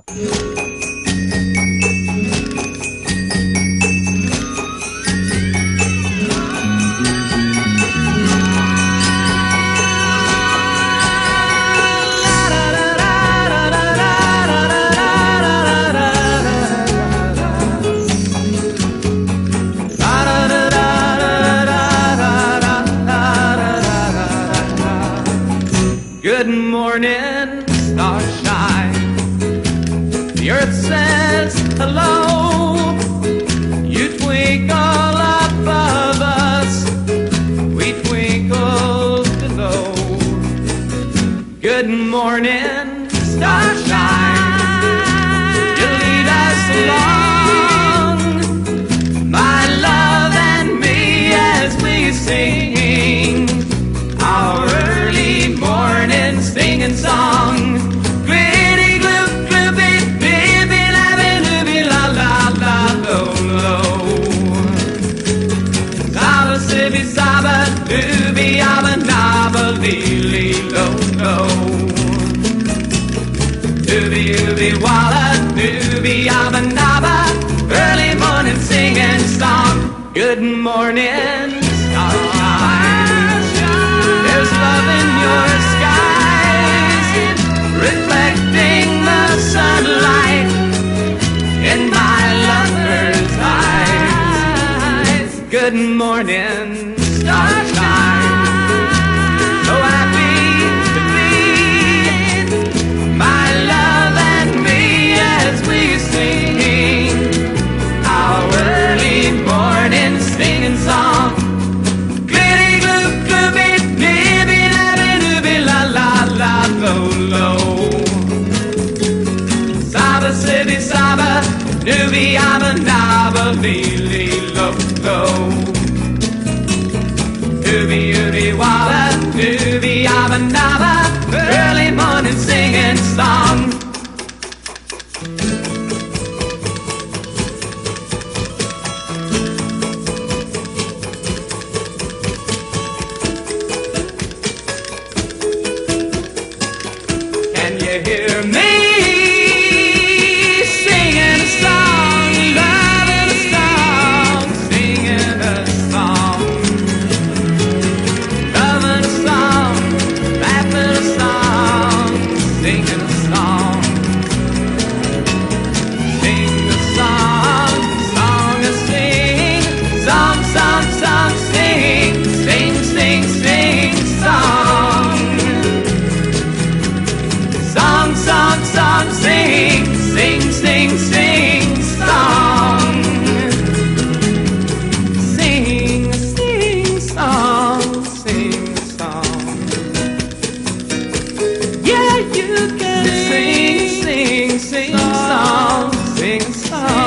Good morning, starshine. The earth says hello. You twinkle above us, we twinkle below. Good morning, starshine. You lead us along, my love and me, as we sing our early morning singing song. Glitty gloop gloopy bippy lappy loopy la la la lo lo. Saba sippy saba doobie abba nabba lee lee lo lo. Doobie doobie walla doobie abba nabba. Early morning singing song. Good morning, starshine. There's love in your skies, reflecting the sunlight in my lover's eyes. Good morning, starshine. So happy to be, my love and me, as we sing our early morning singing song. Glitty gloop gloopy nippy lappy doobie la la la lo lo. Saba sippy saba doobie abba nabba lee lee lo lo. Doobie doobie walla doobie abba nabba. Early morning singing song. Can you hear me singing a song, loving a song, singing a song, loving a song, laughing a song, singing a song, sing a song, song a sing, song song song sing, sing sing sing song. Song, song, song, sing, sing, sing, sing, song. Sing, sing, song, sing, song. Yeah, you can sing, sing, sing, song, sing, song.